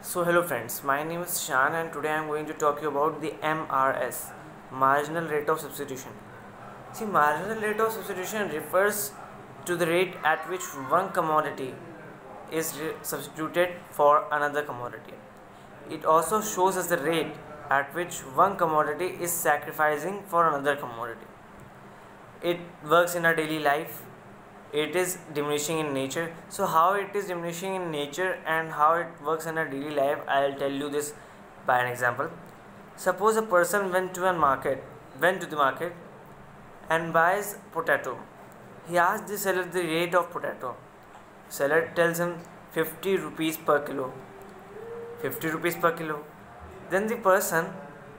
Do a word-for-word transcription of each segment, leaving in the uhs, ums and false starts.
So hello friends, my name is Shan and today I am going to talk you about the M R S, marginal rate of substitution. See, marginal rate of substitution refers to the rate at which one commodity is substituted for another commodity. It also shows us the rate at which one commodity is sacrificing for another commodity. It works in our daily life. It is diminishing in nature. So how it is diminishing in nature and how it works in our daily life, I'll tell you this by an example. Suppose a person went to a market, went to the market and buys potato. He asks the seller the rate of potato. Seller tells him fifty rupees per kilo. fifty rupees per kilo. Then the person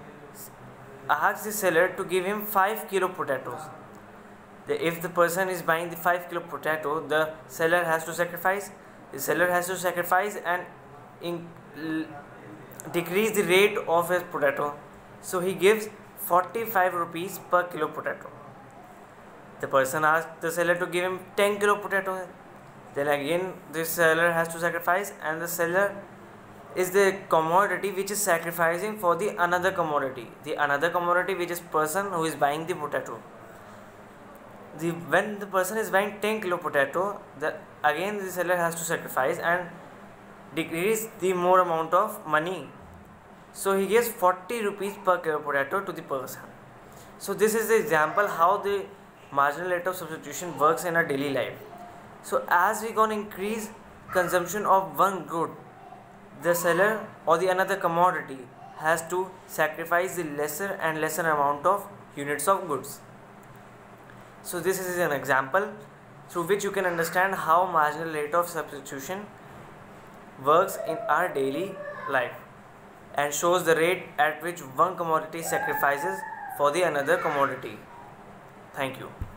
asks the seller to give him five kilo potatoes. If the person is buying the five kilo potato, the seller has to sacrifice. The seller has to sacrifice and in, l- decrease the rate of his potato. So he gives forty-five rupees per kilo potato. The person asks the seller to give him ten kilo potato. Then again the seller has to sacrifice, and the seller is the commodity which is sacrificing for the another commodity. The another commodity which is person who is buying the potato. The, when the person is buying ten kilo potato, the again the seller has to sacrifice and decrease the more amount of money. So he gives forty rupees per kilo potato to the person. So this is the example how the marginal rate of substitution works in our daily life. So as we gonna increase consumption of one good, the seller or the another commodity has to sacrifice the lesser and lesser amount of units of goods. So this is an example through which you can understand how marginal rate of substitution works in our daily life and shows the rate at which one commodity sacrifices for the another commodity. Thank you.